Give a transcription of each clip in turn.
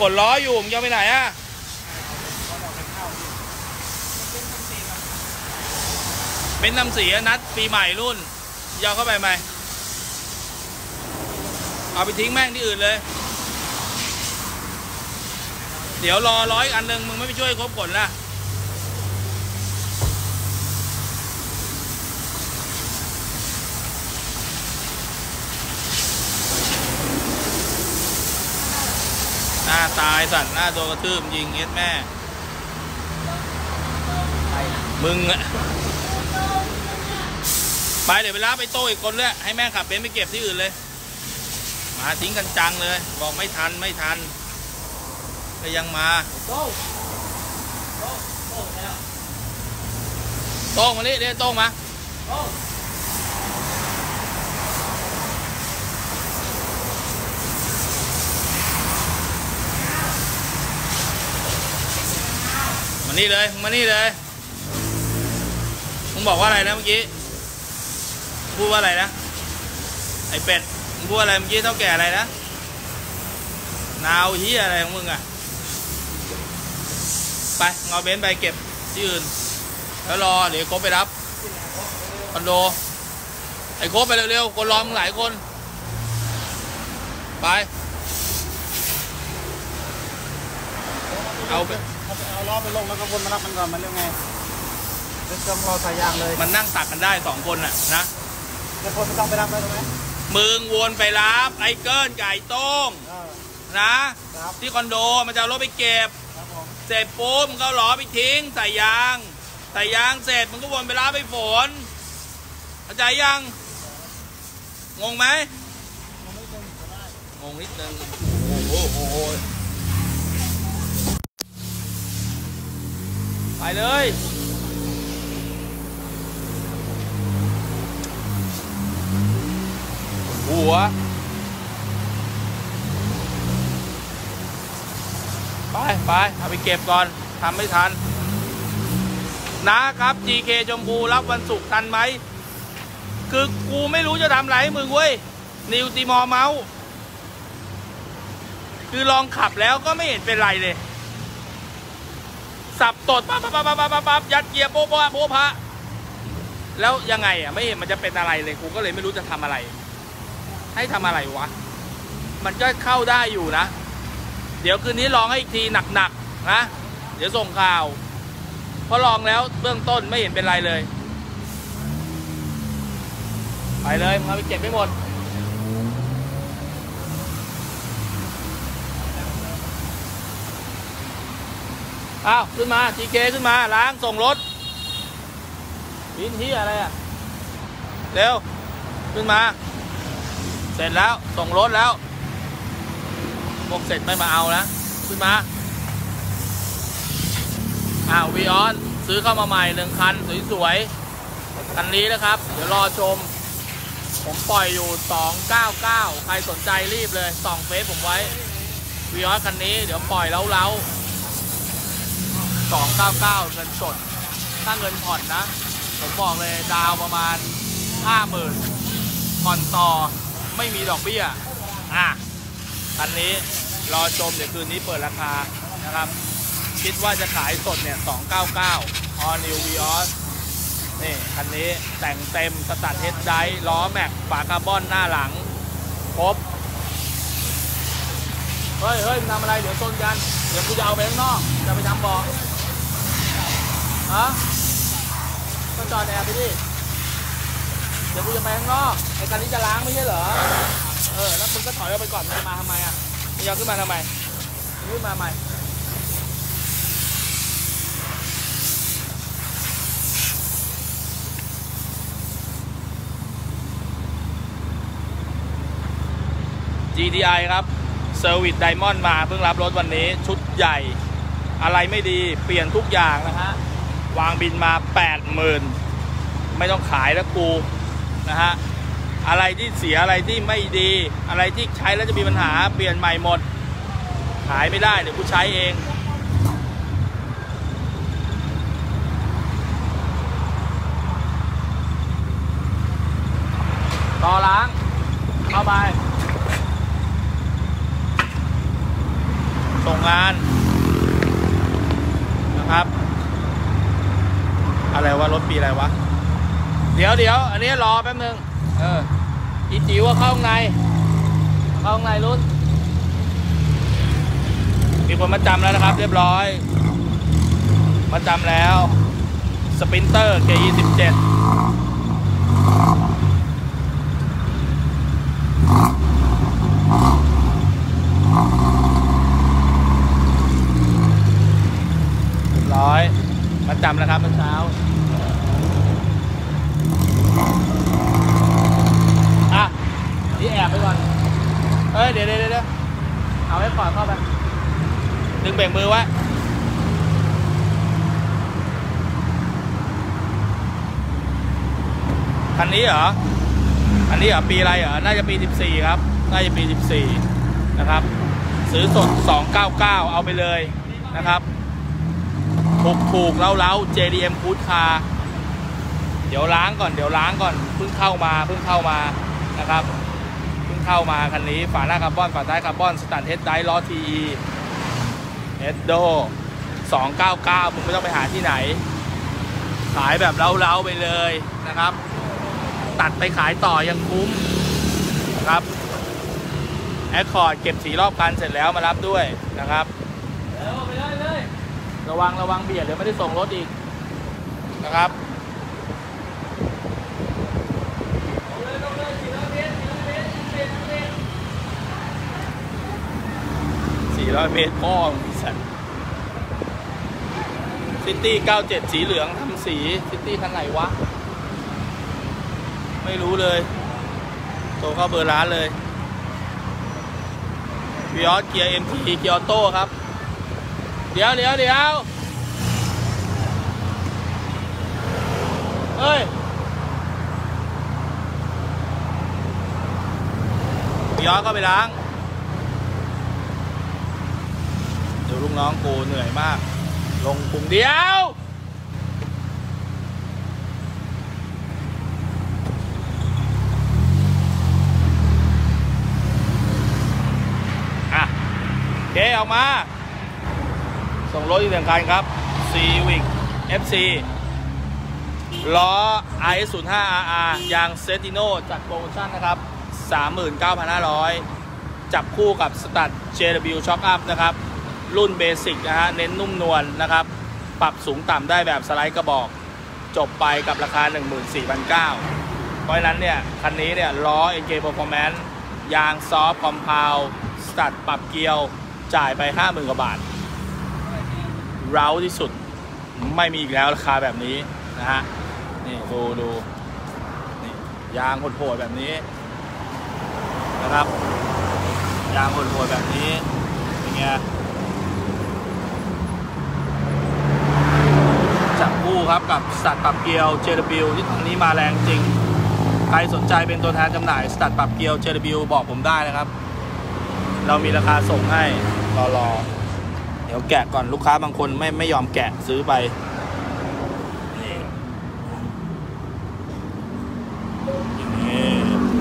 ขนล้ออยู่มึงจะไปไหนอะเป็นน้ำสีนัดปีใหม่รุ่นยาวเข้าไปไหมเอาไปทิ้งแม่งที่อื่นเลยเดี๋ยวรอร้อยอันหนึ่งมึงไม่ไปช่วยครบขนล่ะหน้าตายสัตว์หน้าโดนกระทืบยิงเอ็ดแม่มึงอะไปเดี๋ยวไปรับไปโต้อีกคนเลยให้แม่ขับเบนซ์ไปเก็บที่อื่นเลยมาทิ้งกันจังเลยบอกไม่ทันก็ยังมาโต้งมานี่เดี๋ยวโต้งมานี่เลยมานี่เลยมึงบอกว่าอะไรนะเมื่อกี้พูดว่าอะไรนะไอเป็ดมึงพูดอะไรเมื่อกี้เท่าแก่อะไรนะนาวเฮียอะไรของมึงอ่ะไปเอาเบนซ์ไปเก็บที่อื่นแล้วรอเดี๋ยวโค้ชไปรับคอนโดไอโค้ชไปเร็วๆคนรอมึงหลายคนไปเอาล้อไปลงแล้วก็วนมารับมันก่อนมันเรื่องไงต้องรอสายยางเลยมันนั่งตักกันได้2 คนน่ะนะแล้วคนไม่ต้องไปรับเลยใช่ไหมมึงวนไปรับไอ้เกิ้ลไก่ต้งนะที่คอนโดมันจะเอารถไปเก็บเสร็จปุ๊บมึงก็ล้อไปทิ้งใส่ยางเสร็จมึงก็วนไปรับไปฝนเข้าใจยังงงไหมงงนิดนึงโอ้โหไปเลยหัวไปเอาไปเก็บก่อนทำไม่ทันนะครับ GK ชมพูรับวันศุกร์ทันไหมคือกูไม่รู้จะทำอะไรให้มึงเว้ยนิวติมอร์เมาส์คือลองขับแล้วก็ไม่เห็นเป็นไรเลยสับตดปั๊บยัดเกียร์โป๊ะพะแล้วยังไงอ่ะไม่เห็นมันจะเป็นอะไรเลยกูก็เลยไม่รู้จะทำอะไรให้ทำอะไรวะมันก็เข้าได้อยู่นะเดี๋ยวคืนนี้ลองให้อีกทีหนักๆนะเดี๋ยวส่งข่าวเพราะลองแล้วเบื้องต้นไม่เห็นเป็นไรเลยไปเลยมาไปเก็บไม่หมดอ้าวขึ้นมา GK ขึ้นมาล้างส่งรถวินที่อะไรอ่ะเร็วขึ้นมาเสร็จแล้วส่งรถแล้วพวกเสร็จไม่มาเอานะขึ้นมาวีออนซื้อเข้ามาใหม่1 คันสวยๆคันนี้นะครับเดี๋ยวรอชมผมปล่อยอยู่299ใครสนใจรีบเลยส่องเฟซผมไว้วีออนคันนี้เดี๋ยวปล่อยเล้า299เงินสดถ้าเงินผ่อนนะผมบอกเลยดาวประมาณ 50,000ผ่อนต่อไม่มีดอกเบี้ยคันนี้รอชมเดี๋ยวคืนนี้เปิดราคานะครับคิดว่าจะขายสดเนี่ย299 All New Vios นี่คันนี้แต่งเต็มสตัดเฮดไดร์ล้อแม็กฝาคาร์บอนหน้าหลังครบเฮ้ยทำอะไรเดี๋ยวชนกันเดี๋ยวกูจะเอาไปข้างนอกจะไปทำบ่อก็จอดแอร์ไปดิเดี๋ยวกูจะไปข้างนอกไอ้คันนี้จะล้างไม่ใช่เหรอแล้วมึงก็ถอยออกไปก่อนมึงจะมาทำไมมึงจะขึ้นมาทำไมขึ้นมาใหม่GTI ครับเซอร์วิสไดมอนด์มาเพิ่งรับรถวันนี้ชุดใหญ่อะไรไม่ดีเปลี่ยนทุกอย่างนะฮะวางบินมา 80,000ไม่ต้องขายแล้วกูนะฮะอะไรที่เสียอะไรที่ไม่ดีอะไรที่ใช้แล้วจะมีปัญหาเปลี่ยนใหม่หมดขายไม่ได้เดี๋ยวกูใช้เองต่อล้างเข้าไปส่งงานนะครับอะไรวะรถปีอะไรวะเดี๋ยวอันนี้รอแป๊บนึงอีจิ๋วว่าเข้าข้างในรุ่นมีคนมาจำแล้วนะครับเรียบร้อยมาจำแล้วสปรินเตอร์ K27ร้อยมาจำแล้วครับเมื่อเช้าอ่ะนี่แอบไปก่อนเดี๋ยวเอาไว้ก่อนเข้าไปดึงเบรกมือไว้คันนี้เหรอปีอะไรเหรอน่าจะปี14ครับน่าจะปี14นะครับซื้อสด299เอาไปเลยนะครับถูกเล้า JDM Good Car เดี๋ยวล้างก่อนเพิ่งเข้ามานะครับเพิ่งเข้ามาคันนี้ฝาหน้าคาร์บอนฝาท้ายคาร์บอนสแตนเฮดไดล้อ TE เฮดโด299มึงไม่ต้องไปหาที่ไหนขายแบบเล้าไปเลยนะครับตัดไปขายต่อยังคุ้มนะครับแอคคอร์ดเก็บสีรอบคันเสร็จแล้วมารับด้วยนะครับไปเลยระวังเบียดเดี๋ยวไม่ได้ส่งรถอีกนะครับ400 เมตรพ่อสัตว์ซิตี้97สีเหลืองทำสีซิตี้คันไหนวะไม่รู้เลยโทรเข้าเบอร์ร้านเลยวิออสเกียร์ MT เกียร์ออโต้ครับเดี๋ยวเฮ้ยวิออสก็ไปล้างเดี๋ยวลูกน้องกูเหนื่อยมากลงปุ่มเดียวโอเคออกมาส่งรถอีกหนึ่งคันครับ Civic FC ล้อ RS05RR ยาง Cestino จัดโปรโมชั่นนะครับ 39,500 จับคู่กับสตัด JW Shock Up นะครับรุ่นเบสิกนะฮะเน้นนุ่มนวล นะครับปรับสูงต่ำได้แบบสไลด์กระบอกจบไปกับราคา 14,900 เพราะฉะนั้นเนี่ยคันนี้เนี่ยล้อ NK Performance ยางซอฟต์คอมเพลสตัดปรับเกียวจ่ายไป 50,000 กว่าบาทเร้าที่สุดไม่มีอีกแล้วราคาแบบนี้นะฮะนี่ดูนี่ยางโหดๆแบบนี้นะครับยางโหดๆแบบนี้เป็นไงจับคู่ครับกับสตัดปรับเกียว JW ที่ตอนนี้มาแรงจริงใครสนใจเป็นตัวแทนจำหน่ายสตัดปรับเกียว JW บอกผมได้นะครับเรามีราคาส่งให้รอเดี๋ยวแกะก่อนลูกค้าบางคนไม่ยอมแกะซื้อไปนี่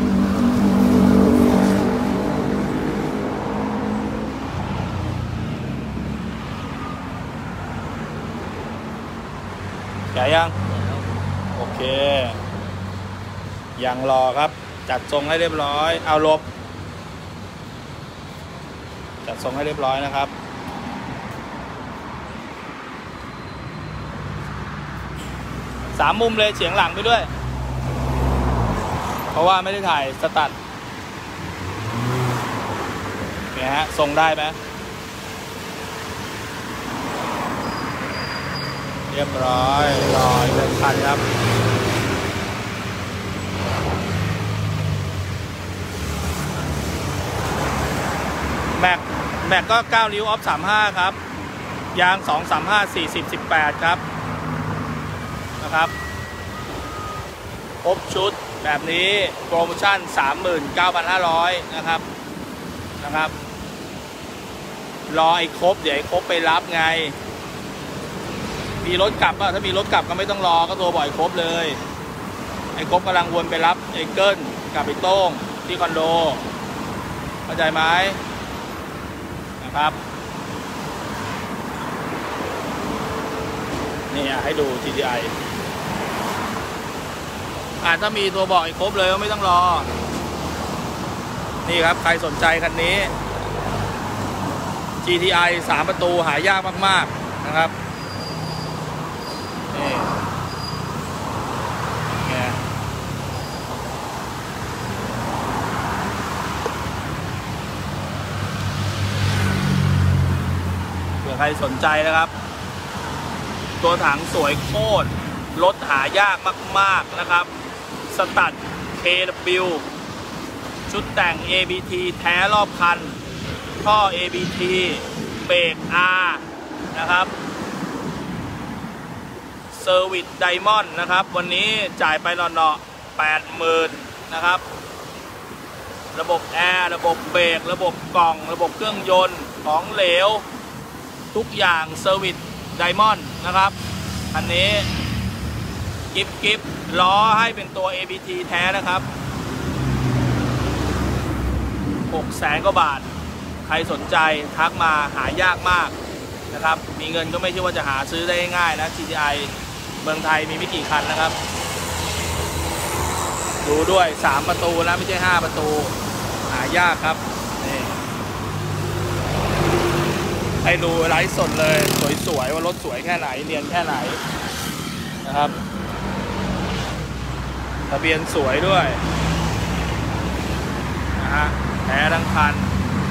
แกะยังโอเคยังรอครับจัดทรงให้เรียบร้อยเอาลบจัดทรงให้เรียบร้อยนะครับ3 มุมเลยเฉียงหลังไปด้วยเพราะว่าไม่ได้ถ่ายสตัดเนี่ยฮะทรงได้ไหมเรียบร้อยรออีก1 คันครับแม็กก็9 นิ้วออฟ 35ครับยาง 235 40 18ครับนะครับครบชุดแบบนี้โปรโมชั่น 39,500 นะครับรอไอ้ครบเดี๋ยวไอ้ครบไปรับไงมีรถกลับถ้ามีรถกลับก็ไม่ต้องรอก็โทรบ่อยครบเลยไอ้ครบกำลังวนไปรับไอ้เกิ้ลกับไอ้โต้งที่คอนโดเข้าใจไหมนะครับนี่ให้ดู GTI ถ้ามีตัวบอกอีกครบเลยก็ไม่ต้องรอนี่ครับใครสนใจคันนี้ GTI 3 ประตูหายากมากๆนะครับนี่ไงเผื่อใครสนใจนะครับตัวถังสวยโคตรรถหายากมากๆนะครับสตัด KW ชุดแต่ง ABT แท้รอบคันท่อ ABT เบรก R นะครับเซอร์วิสไดมอนด์นะครับวันนี้จ่ายไปหน่อๆ 80,000 นะครับระบบแอร์ระบบเบรกระบบกล่องระบบเครื่องยนต์ของเหลวทุกอย่างเซอร์วิสไดมอนด์นะครับอันนี้กิฟล้อให้เป็นตัว ABT แท้นะครับ600,000 กว่าบาทใครสนใจทักมาหายากมากนะครับมีเงินก็ไม่ใช่ว่าจะหาซื้อได้ง่ายนะ GTI เมืองไทยมีไม่กี่คันนะครับดูด้วย3 ประตูนะไม่ใช่5 ประตูหายากครับนี่ให้ดูไลฟ์สดเลยสวยๆว่ารถสวยแค่ไหนเนียนแค่ไหนนะครับทะเบียนสวยด้วยนะฮะแท้ทั้งคัน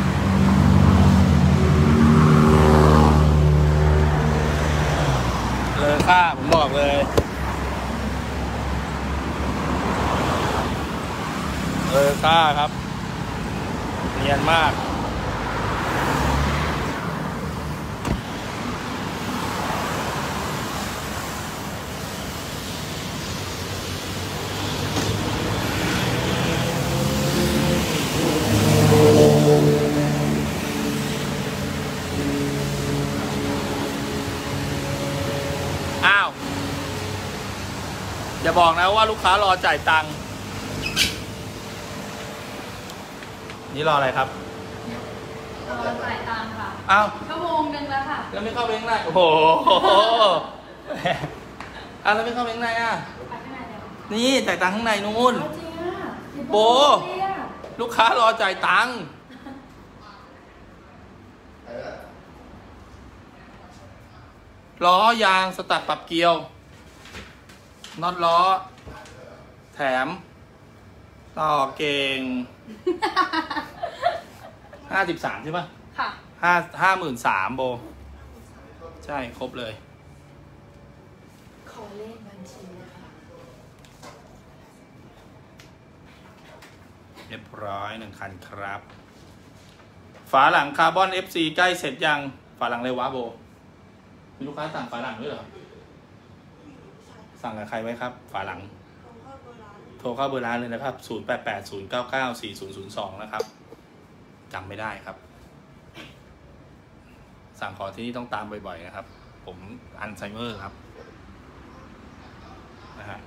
เลยค่าผมบอกเลยเลยค่าครับเนียนมากอย่าบอกนะว่าลูกค้ารอจ่ายตังค์นี่รออะไรครับรอจ่ายตังค์ค่ะอ้าวชั่วโมงนึงแล้วค่ะแล้วไม่เข้าเว้งไหนโอ้โหแล้วไม่เข้าเว้งไหนนี่จ่ายตังค์ข้างในนู้นโบลูกค้ารอจ่ายตังค์ล้อยางสตัดปรับเกียวน็อตล้อแถมต่อเก่ง53ใช่ปะค่ะ 53,000โบใช่ครบเลยขอเลขบัญชีนะคะเรียบร้อย1 คันครับฝาหลังคาร์บอน FC ใกล้เสร็จยังฝาหลังเลยวะโบมีลูกค้าสั่งฝาหลังด้วยเหรอสั่งกับใครไว้ครับฝาหลังโทรเข้าเบอร์ร้านเลยนะครับ0880994002นะครับจำไม่ได้ครับสั่งขอที่นี่ต้องตามบ่อยๆนะครับผมอัลไซเมอร์ครับนะฮะ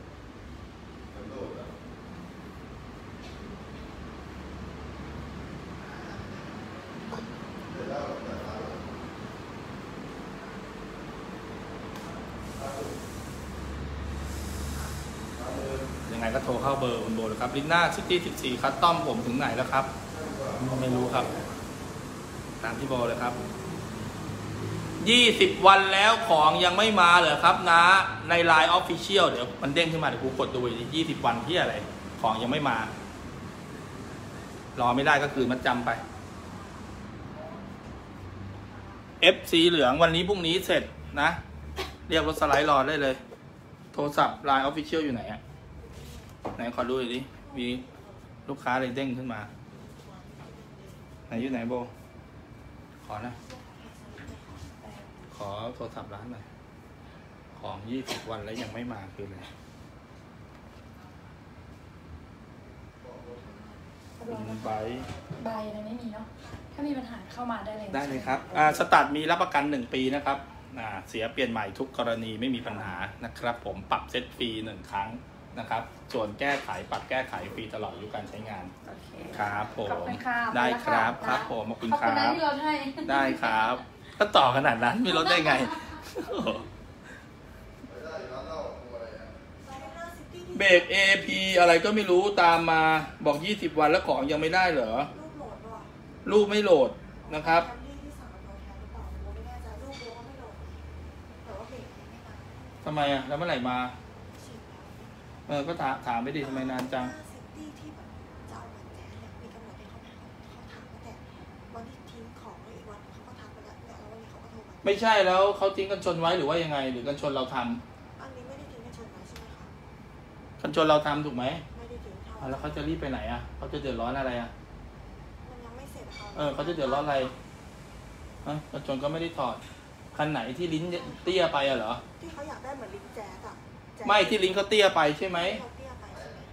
ยังไงก็โทรเข้าเบอร์คุณโบเลยครับลิน่าซิตี้14คัสตอมผมถึงไหนแล้วครับไม่รู้ครับตามที่โบเลยครับ20 วันแล้วของยังไม่มาเหรอครับนะใน Line Official เดี๋ยวมันเด้งขึ้นมาเดี๋ยวกูกดดูอีก20 วันที่อะไรของยังไม่มารอไม่ได้ก็คือมัดจำไป FC เหลืองวันนี้พรุ่งนี้เสร็จนะเรียกรถสไลด์รอได้เลยโทรศัพท์ Line Official อยู่ไหนอะไหนขอดูหน่อยดิมีลูกค้าอะไรเด้งขึ้นมาไหนอยู่ไหนโบขอนะขอโทรศัพท์ร้านหน่อยของ20 วันแล้วยังไม่มาคืออะไรใบอะไรไม่มีเนาะถ้ามีปัญหาเข้ามาได้เลยได้เลยครับสตาร์ทมีรับประกัน1 ปีนะครับเสียเปลี่ยนใหม่ทุกกรณีไม่มีปัญหานะครับผมปรับเซ็ตฟรี1 ครั้งนะครับส่วนแก้ไขปรับแก้ไขฟรีตลอดอายุการใช้งานครับผมได้ครับครับผมขอบคุณครับที่เราให้ได้ครับถ้าต่อขนาดนั้นไม่ลดได้ไงเบรก AP อะไรก็ไม่รู้ตามมาบอก20 วันแล้วของยังไม่ได้เหรอรูปโหลดด้วยรูปไม่โหลดนะครับที่สั่งกับตัวแทนหรือเปล่าโบไม่แน่ใจรูปโบก็ไม่โหลดแต่ว่าเบรกไม่มาทำไมอ่ะแล้วเมื่อไหร่มาชิมแล้วก็ถามไปดิทำไมนานจังเซฟตี้ที่แบบจะเอาบัตรแจ๊สเนี่ยมีกำหนดให้เขาถามตั้งแต่วันที่ทิ้งของไว้อีกวันเขาก็ทักไปแล้วเนี่ยแล้ววันนี้เขาก็โทรมาไม่ใช่แล้วเขาทิ้งกันชนไว้หรือว่ายังไง หรือกันชนเราทำอันนี้ไม่ได้ทิ้งกันชนไว้ใช่ไหมคะกันชนเราทำถูกไหมไม่ได้ทิ้งเท่าแล้วเขาจะรีบไปไหนอ่ะเขาจะเดือดร้อนอะไรอ่ะมันยังไม่เสร็จค่ะเขาจะเดือดร้อนอะไรฮะกันชนก็ไม่ได้ถอดคันไหนที่ลิ้นเตี้ยไปอ่ะเหรอที่เขาอยากได้เหมือนลิ้นแจ๊สอะแจ๊สไม่ที่ลิ้นเขาเตี้ยไปใช่ไหมเขาเตี้ยไปใช่ไหม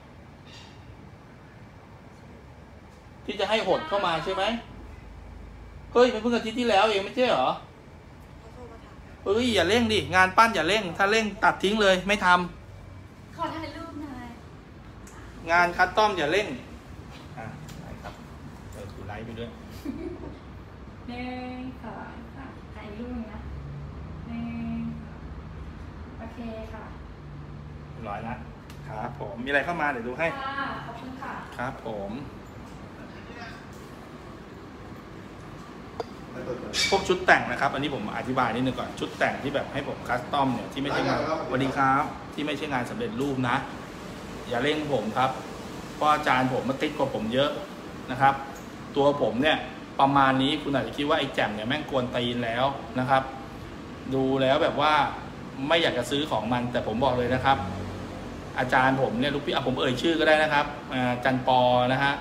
ที่จะให้หดเข้ามาใช่ไหมเฮ้ยมันเพิ่งอาทิตย์ที่แล้วเองไม่ใช่เหรอเขาโทรมาถามเฮ้ยอย่าเร่งดิงานปั้นอย่าเร่งถ้าเร่งตัดทิ้งเลยไม่ทำขอถ่ายรูปหน่อยงานคัสตอมอย่าเร่งได้ครับดูไลฟ์ไปด้วยหนึ่งสองสามถ่ายรูปนะหนึ่งโอเคค่ะร้อยนะครับผมมีอะไรเข้ามาเดี๋ยวดูให้ค่ะขอบคุณค่ะครับผมพวกชุดแต่งนะครับ อันนี้ผมอธิบายนิดนึงก่อนชุดแต่งที่แบบให้ผมคัสตอมเนี่ยที่ไม่ใช่งานสวัสดีครับที่ไม่ใช่งานสำเร็จรูปนะ อย่าเร่งผมครับเพราะอาจารย์ผมมาติดกว่าผมเยอะนะครับ ตัวผมเนี่ยประมาณนี้คุณอาจจะคิดว่าไอ้แจ่มเนี่ยแม่งกวนตีนแล้วนะครับ ดูแล้วแบบว่าไม่อยากจะซื้อของมันแต่ผมบอกเลยนะครับ อาจารย์ผมเนี่ยลูกพี่ผมเอ่ยชื่อก็ได้นะครับจันปอนะฮะ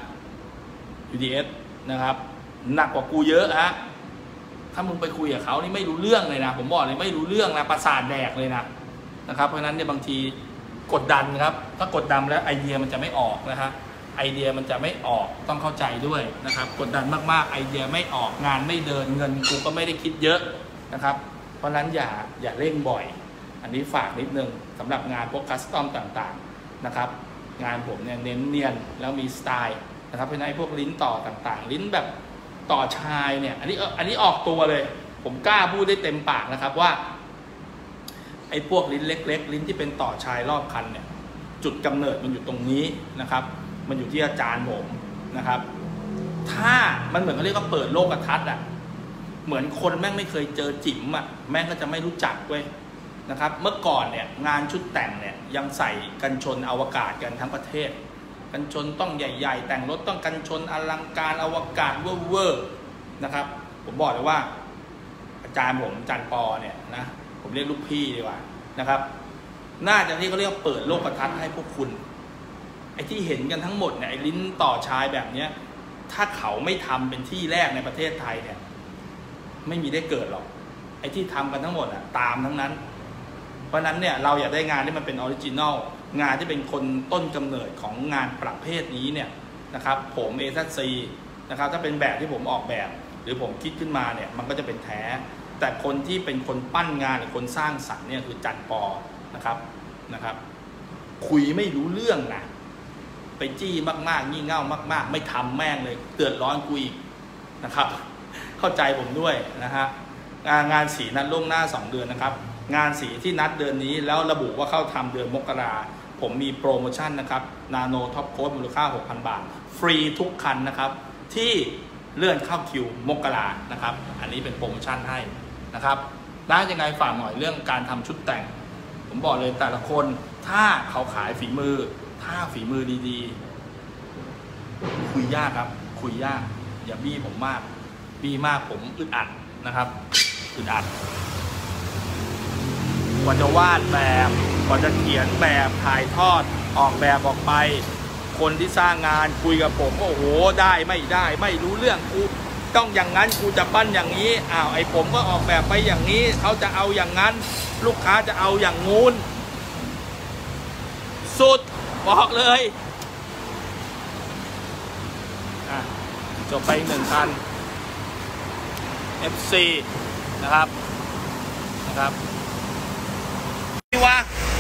UDS นะครับหนักกว่ากูเยอะฮะถ้ามึงไปคุยกับเขานี่ไม่รู้เรื่องเลยนะผมบอกเลยไม่รู้เรื่องนะประสาทแดกเลยนะครับเพราะฉะนั้นเนี่ยบางทีกดดันครับถ้ากดดันแล้วไอเดียมันจะไม่ออกนะฮะไอเดียมันจะไม่ออกต้องเข้าใจด้วยนะครับกดดันมากๆไอเดียไม่ออกงานไม่เดินเงินกูก็ไม่ได้คิดเยอะนะครับเพราะฉะนั้นอย่าเร่งบ่อยอันนี้ฝากนิดนึงสำหรับงานพวกคัสตอมต่างๆนะครับงานผมเนี่ยเน้นเนียนแล้วมีสไตล์นะครับเพราะฉะนั้นพวกลิ้นต่อต่างๆลิ้นแบบต่อชายเนี่ยอันนี้ออกตัวเลยผมกล้าพูดได้เต็มปากนะครับว่าไอ้พวกลิ้นเล็กๆลิ้นที่เป็นต่อชายรอบคันเนี่ยจุดกำเนิดมันอยู่ตรงนี้นะครับมันอยู่ที่อาจารย์ผมนะครับถ้ามันเหมือนเขาเรียกว่าเปิดโลกทัศน์อ่ะเหมือนคนแม่งไม่เคยเจอจิ๋มอ่ะแม่งก็จะไม่รู้จักเว้ยนะครับเมื่อก่อนเนี่ยงานชุดแต่งเนี่ยยังใส่กันชนอวกาศกันทั้งประเทศกันชนต้องใหญ่ๆแต่งรถต้องกันชนอลังการอวกาศเวอร์ๆนะครับผมบอกเลยว่าอาจารย์ผมอาจารย์ปอเนี่ยนะผมเรียกลูกพี่ดีกว่านะครับน่าจะที่เขาเรียกเปิดโลกทัศน์ให้พวกคุณไอ้ที่เห็นกันทั้งหมดเนี่ยไอ้ลิ้นต่อชายแบบเนี้ยถ้าเขาไม่ทำเป็นที่แรกในประเทศไทยเนี่ยไม่มีได้เกิดหรอกไอ้ที่ทำกันทั้งหมดอ่ะตามทั้งนั้นเพราะนั้นเนี่ยเราอยากได้งานที่มันเป็นออริจินอลงานที่เป็นคนต้นกำเนิดของงานประเภทนี้เนี่ยนะครับผมAZCนะครับถ้าเป็นแบบที่ผมออกแบบหรือผมคิดขึ้นมาเนี่ยมันก็จะเป็นแท้แต่คนที่เป็นคนปั้นงานหรือคนสร้างสรรค์เนี่ยคือจันปอนะครับคุยไม่รู้เรื่องนะไปจี้มากๆงี่เง่ามากๆไม่ทำแม่งเลยเดือดร้อนกูอีกนะครับเข้าใจผมด้วยนะฮะงานสีนัดล่วงหน้า2 เดือนนะครับงานสีที่นัดเดือนนี้แล้วระบุว่าเข้าทำเดือนมกราผมมีโปรโมชั่นนะครับนาโนท็อปโค้ดมูลค่า 6,000 บาทฟรีทุกคันนะครับที่เลื่อนเข้าคิวมกรานะครับอันนี้เป็นโปรโมชั่นให้นะครับได้ยังไงฝากหน่อยเรื่องการทำชุดแต่งผมบอกเลยแต่ละคนถ้าเขาขายฝีมือถ้าฝีมือดีๆคุยยากครับคุยยากอย่าบี้ผมมากบี้มากผมอึดอัดนะครับอึดอัดกว่าจะวาดแบบกว่าจะเขียนแบบถ่ายทอดออกแบบออกไปคนที่สร้างงานคุยกับผมโอ้โหได้ไม่รู้เรื่องกูต้องอย่างนั้นกูจะปั้นอย่างนี้ไอ้ผมก็ออกแบบไปอย่างนี้เขาจะเอาอย่างนั้นลูกค้าจะเอาอย่างงู้นสุดบอกเลยจบไป1 คัน FC นะครับนี่วะ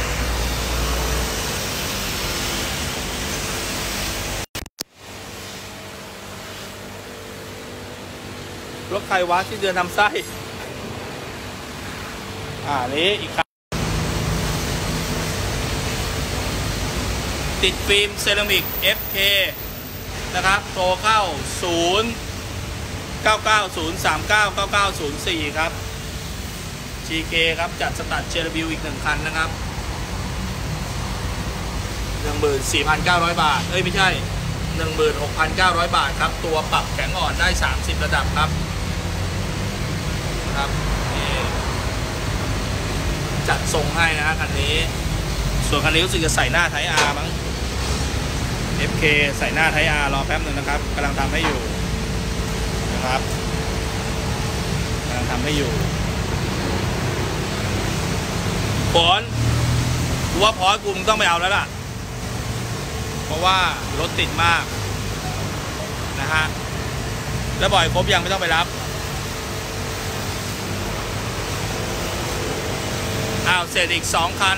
รถใครวะที่เดินทำไส้นี้อีกคันติดฟิล์มเซรามิก FK นะครับโทรเข้า 0990399904 ครับ GK ครับจัดสตัดเชลบิวอีก1คันนะครับ 14,900 บาทเอ้ยไม่ใช่ 16,900 บาทครับตัวปรับแข็งอ่อนได้30ระดับครับนี่จัดทรงให้นะคันนี้ส่วนคันนี้รู้สึกจะใส่หน้าไทย R มั้ง FK ใส่หน้าไทย R รอแป๊บหนึ่งนะครับกำลังทำให้อยู่นะครับกำลังทำให้อยู่ฝนกูว่าพอกูมึงต้องไปเอาแล้วล่ะเพราะว่ารถติดมากนะฮะแล้วบ่อยครบยังไม่ต้องไปรับอ้าวเสร็จอีก2คัน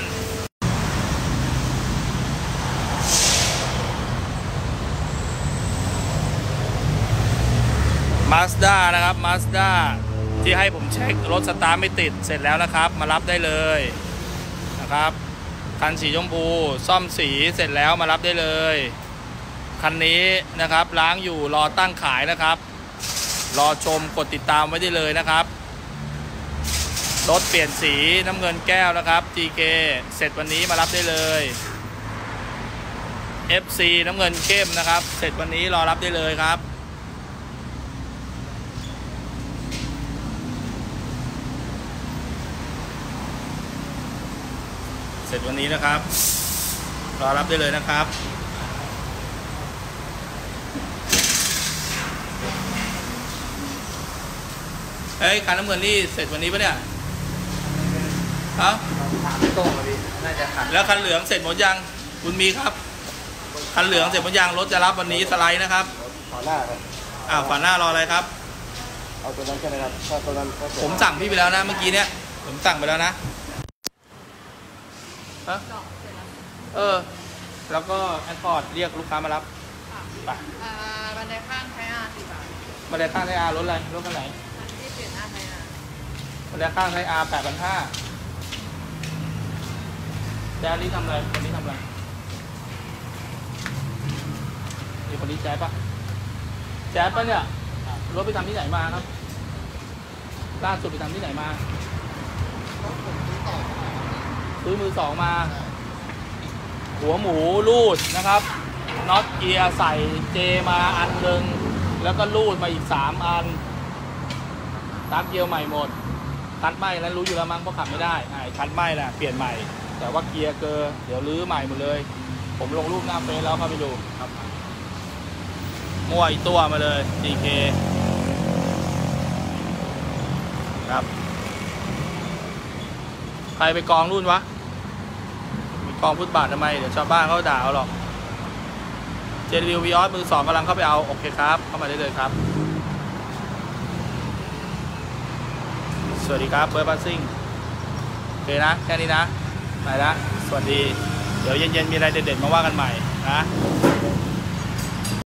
Mazda นะครับ Mazda ที่ให้ผมเช็ครถสตาร์ทไม่ติดเสร็จแล้วนะครับมารับได้เลยนะครับคันสีชมพูซ่อมสีเสร็จแล้วมารับได้เลยคันนี้นะครับล้างอยู่รอตั้งขายนะครับรอชมกดติดตามไว้ได้เลยนะครับรถเปลี่ยนสีน้ำเงินแก้วนะครับ GK เสร็จวันนี้มารับได้เลย FC น้ำเงินเข้มนะครับเสร็จวันนี้รอรับได้เลยครับเสร็จวันนี้นะครับรอรับได้เลยนะครับเฮ้ยคันน้ำเงินนี่เสร็จวันนี้ปะเนี่ยฮะถามพี่โต้งมาดิน่าจะขัดแล้วคันเหลืองเสร็จหมดยังคุณมีครับคันเหลืองเสร็จหมดยังรถจะรับวันนี้สไลด์นะครับฝาหน้าครับฝาหน้ารออะไรครับเอาตัวนั้นใช่ไหมครับถ้าตัวนั้นผมสั่งพี่ไปแล้วนะเมื่อกี้เนี้ยผมสั่งไปแล้วนะแล้วก็แอดพอร์ตเรียกลูกค้ามารับไปบันไดข้างไทยอาร์10 บาทบันไดข้างไทยอาร์รถอะไรรถคันไหนที่เปลี่ยนหน้าไทยอาร์บันไดข้างไทยอาร์8,500แจ๊สนี่ทำอะไรคนนี้ทำอะไรมีคนนี้แจ๊สปะแจ๊สปะเนี่ยรถไปทำที่ไหนมาครับล่าสุดไปทำที่ไหนมาซื้อมือสองมาหัวหมูรูดนะครับน็อตเกียร์ใส่เจมาอันหนึ่งแล้วก็รูดมาอีก3อันตักเกียร์ใหม่หมดคันไหม้นั้นรู้อยู่แล้วมั้งเพราะขับไม่ได้คันไหม้แหละเปลี่ยนใหม่แต่ว่าเกียร์เกอร์เดี๋ยวรื้อใหม่หมดเลยผมลงรูปหน้าเฟซแล้วเข้าไปดูครับมั่วอีตัวมาเลย GK ครับใครไปกองรุ่นวะกองฟุตบาททำไมเดี๋ยวชาวบ้านเขาด่าเอาหรอกเจริววีออสมือ2กำลังเข้าไปเอาโอเคครับเข้ามาได้เลยครับสวัสดีครับเบิร์ดบัสซิ่งโอเคนะแค่นี้นะไปละสวัสดีเดี๋ยวเย็นๆมีอะไรเด็ดๆมาว่ากันใหม่นะ